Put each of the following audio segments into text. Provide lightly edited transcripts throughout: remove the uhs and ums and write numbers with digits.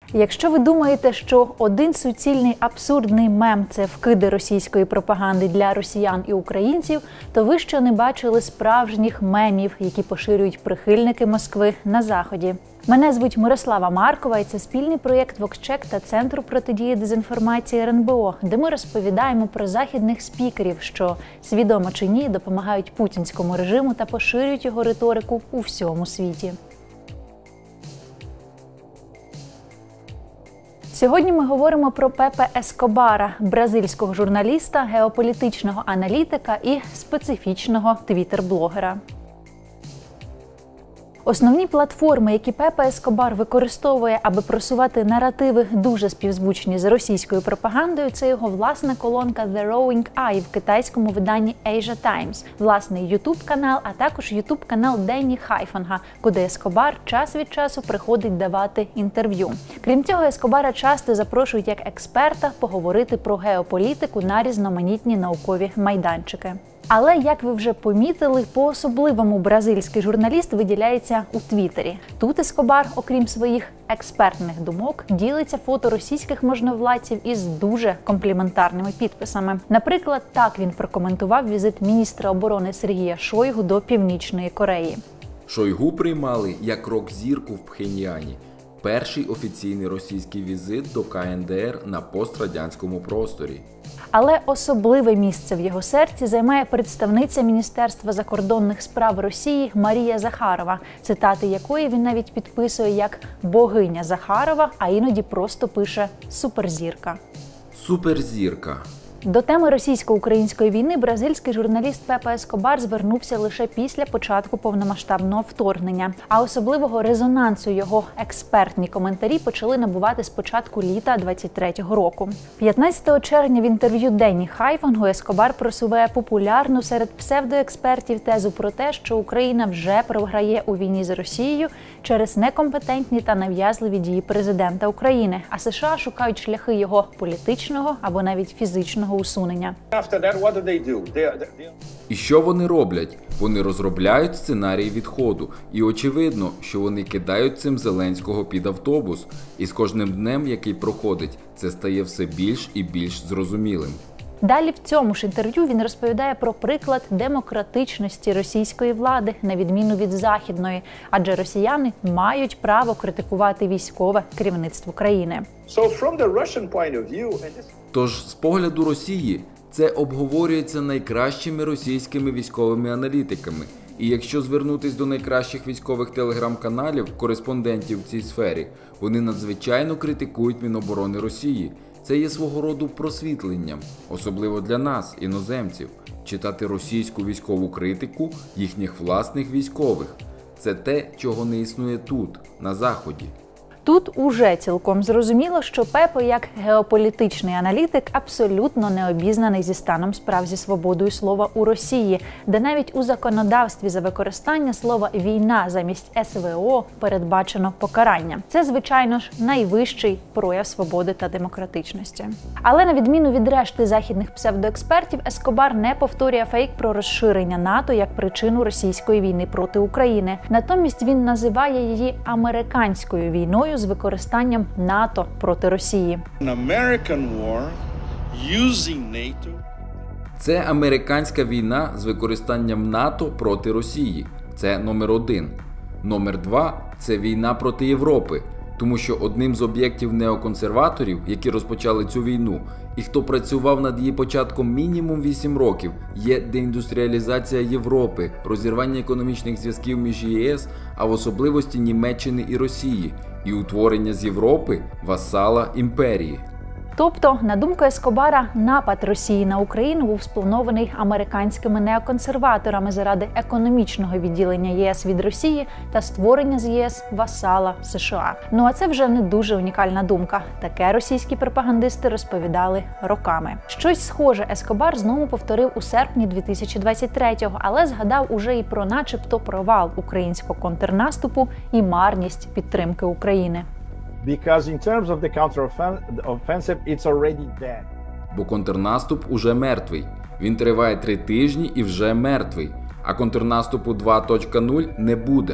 Якщо ви думаєте, що один суцільний абсурдний мем – це вкиди російської пропаганди для росіян і українців, то ви ще не бачили справжніх мемів, які поширюють прихильники Москви на Заході. Мене звуть Мирослава Маркова, і це спільний проєкт «Вокчек» та Центру протидії дезінформації РНБО, де ми розповідаємо про західних спікерів, що, свідомо чи ні, допомагають путінському режиму та поширюють його риторику у всьому світі. Сьогодні ми говоримо про Пепе Ескобара, бразильського журналіста, геополітичного аналітика і специфічного твіттер-блогера. Основні платформи, які Пепе Ескобар використовує, аби просувати наративи дуже співзвучні з російською пропагандою, це його власна колонка The Rowing Eye в китайському виданні Asia Times, власний ютуб-канал, а також ютуб-канал Денні Хайфонга, куди Ескобар час від часу приходить давати інтерв'ю. Крім цього, Ескобара часто запрошують як експерта поговорити про геополітику на різноманітні наукові майданчики. Але, як ви вже помітили, по-особливому бразильський журналіст виділяється у Твіттері. Тут Ескобар, окрім своїх експертних думок, ділиться фото російських можновладців із дуже компліментарними підписами. Наприклад, так він прокоментував візит міністра оборони Сергія Шойгу до Північної Кореї. Шойгу приймали як рок-зірку в Пхеньяні. Перший офіційний російський візит до КНДР на пострадянському просторі. Але особливе місце в його серці займає представниця Міністерства закордонних справ Росії Марія Захарова, цитати якої він навіть підписує як «богиня Захарова», а іноді просто пише «суперзірка». Суперзірка. До теми російсько-української війни бразильський журналіст Пепе Ескобар звернувся лише після початку повномасштабного вторгнення. А особливого резонансу його експертні коментарі почали набувати з початку літа 23-го року. 15 червня в інтерв'ю Денні Хайфонгу Ескобар просуває популярну серед псевдоекспертів тезу про те, що Україна вже програє у війні з Росією через некомпетентні та нав'язливі дії президента України, а США шукають шляхи його політичного або навіть фізичного усунення. І що вони роблять? Вони розробляють сценарій відходу. І очевидно, що вони кидають цим Зеленського під автобус. І з кожним днем, який проходить, це стає все більш і більш зрозумілим. Далі в цьому ж інтерв'ю він розповідає про приклад демократичності російської влади, на відміну від західної, адже росіяни мають право критикувати військове керівництво країни. Тож, з погляду Росії, це обговорюється найкращими російськими військовими аналітиками. І якщо звернутись до найкращих військових телеграм-каналів, кореспондентів в цій сфері, вони надзвичайно критикують Міноборони Росії. Це є свого роду просвітленням, особливо для нас, іноземців, читати російську військову критику їхніх власних військових. Це те, чого не існує тут, на Заході. Тут уже цілком зрозуміло, що Пепе, як геополітичний аналітик, абсолютно не обізнаний зі станом справ зі свободою слова у Росії, де навіть у законодавстві за використання слова «війна» замість СВО передбачено покарання. Це, звичайно ж, найвищий прояв свободи та демократичності. Але на відміну від решти західних псевдоекспертів, Ескобар не повторює фейк про розширення НАТО як причину російської війни проти України. Натомість він називає її американською війною з використанням НАТО проти Росії. Це американська війна з використанням НАТО проти Росії. Це номер один. Номер два – це війна проти Європи. Тому що одним з об'єктів неоконсерваторів, які розпочали цю війну, і хто працював над її початком мінімум 8 років, є деіндустріалізація Європи, розірвання економічних зв'язків між ЄС, а в особливості Німеччини і Росії, і утворення з Європи васала імперії. Тобто, на думку Ескобара, напад Росії на Україну був спланований американськими неоконсерваторами заради економічного відділення ЄС від Росії та створення з ЄС васала США. Ну а це вже не дуже унікальна думка. Таке російські пропагандисти розповідали роками. Щось схоже Ескобар знову повторив у серпні 2023-го, але згадав уже і про начебто провал українського контрнаступу і марність підтримки України. Because in terms of the counteroffensive, it's already dead. Бо контрнаступ уже мертвий. Він триває 3 тижні і вже мертвий. А контрнаступу 2.0 не буде.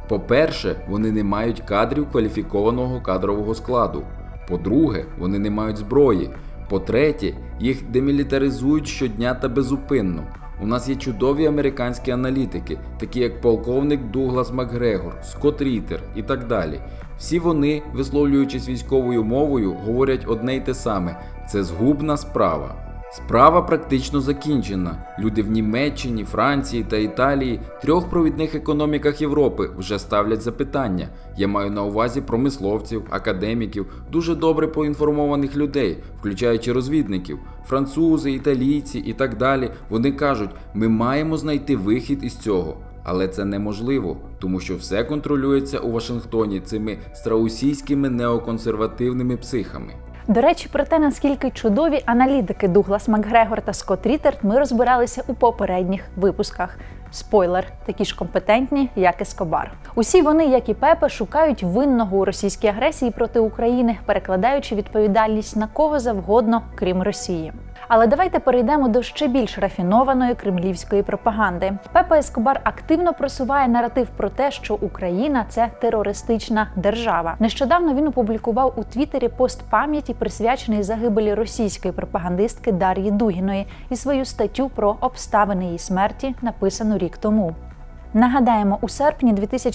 По-перше, вони не мають кадрів кваліфікованого кадрового складу. По-друге, вони не мають зброї. По-третє, їх демілітаризують щодня та безупинно. У нас є чудові американські аналітики, такі як полковник Дуглас Макгрегор, Скотт Рітер і так далі. Всі вони, висловлюючись військовою мовою, говорять одне й те саме – це згубна справа. Справа практично закінчена. Люди в Німеччині, Франції та Італії, трьох провідних економіках Європи, вже ставлять запитання. Я маю на увазі промисловців, академіків, дуже добре поінформованих людей, включаючи розвідників, французи, італійці і так далі. Вони кажуть, ми маємо знайти вихід із цього. Але це неможливо, тому що все контролюється у Вашингтоні цими страусійськими неоконсервативними психами. До речі, про те, наскільки чудові аналітики Дуглас Макгрегор та Скотт Рітер, ми розбиралися у попередніх випусках. Спойлер, такі ж компетентні, як Ескобар. Усі вони, як і Пепе, шукають винного у російській агресії проти України, перекладаючи відповідальність на кого завгодно, крім Росії. Але давайте перейдемо до ще більш рафінованої кремлівської пропаганди. Пепе Ескобар активно просуває наратив про те, що Україна – це терористична держава. Нещодавно він опублікував у Твіттері пост пам'яті, присвячений загибелі російської пропагандистки Дар'ї Дугіної, і свою статтю про обставини її смерті, написану рік тому. Нагадаємо, у серпні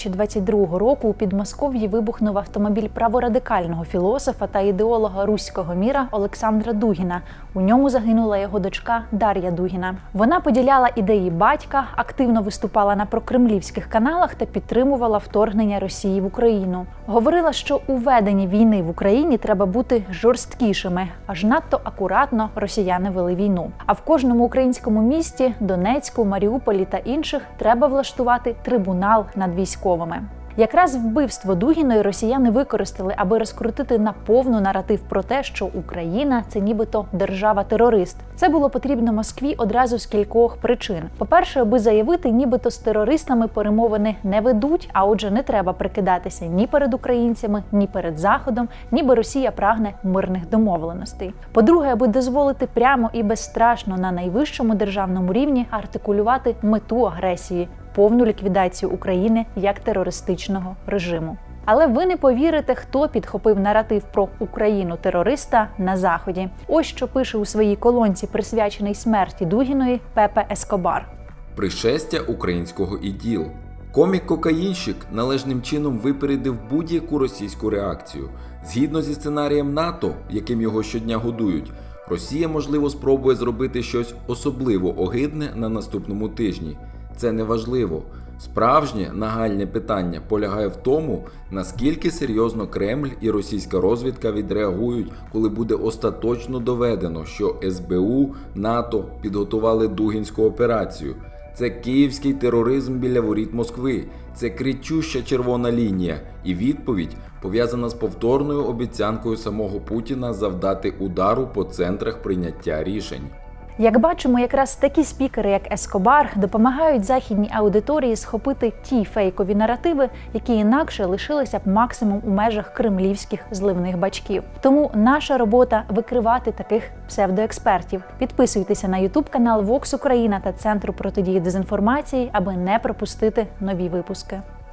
2022 року у Підмосков'ї вибухнув автомобіль праворадикального філософа та ідеолога руського міра Олександра Дугіна. У ньому загинула його дочка Дар'я Дугіна. Вона поділяла ідеї батька, активно виступала на прокремлівських каналах та підтримувала вторгнення Росії в Україну. Говорила, що у веденні війни в Україні треба бути жорсткішими, аж надто акуратно росіяни вели війну. А в кожному українському місті – Донецьку, Маріуполі та інших – треба влаштувати трибунал над військовими. Якраз вбивство Дугіної росіяни використали, аби розкрутити наповну наратив про те, що Україна – це нібито держава-терорист. Це було потрібно Москві одразу з кількох причин. По-перше, аби заявити, нібито з терористами перемовини не ведуть, а отже не треба прикидатися ні перед українцями, ні перед Заходом, ніби Росія прагне мирних домовленостей. По-друге, аби дозволити прямо і безстрашно на найвищому державному рівні артикулювати мету агресії – повну ліквідацію України як терористичного режиму. Але ви не повірите, хто підхопив наратив про Україну-терориста на Заході. Ось що пише у своїй колонці, присвяченій смерті Дугіної, Пепе Ескобар. Пришестя українського іділ. Комік-кокаїнщик належним чином випередив будь-яку російську реакцію. Згідно зі сценарієм НАТО, яким його щодня годують, Росія, можливо, спробує зробити щось особливо огидне на наступному тижні. Це не важливо. Справжнє нагальне питання полягає в тому, наскільки серйозно Кремль і російська розвідка відреагують, коли буде остаточно доведено, що СБУ, НАТО підготували Дугінську операцію. Це київський тероризм біля воріт Москви. Це кричуща червона лінія. І відповідь пов'язана з повторною обіцянкою самого Путіна завдати удару по центрах прийняття рішень. Як бачимо, якраз такі спікери, як Ескобар, допомагають західній аудиторії схопити ті фейкові наративи, які інакше лишилися б максимум у межах кремлівських зливних бачків. Тому наша робота – викривати таких псевдоекспертів. Підписуйтеся на YouTube-канал Vox Україна та Центру протидії дезінформації, аби не пропустити нові випуски.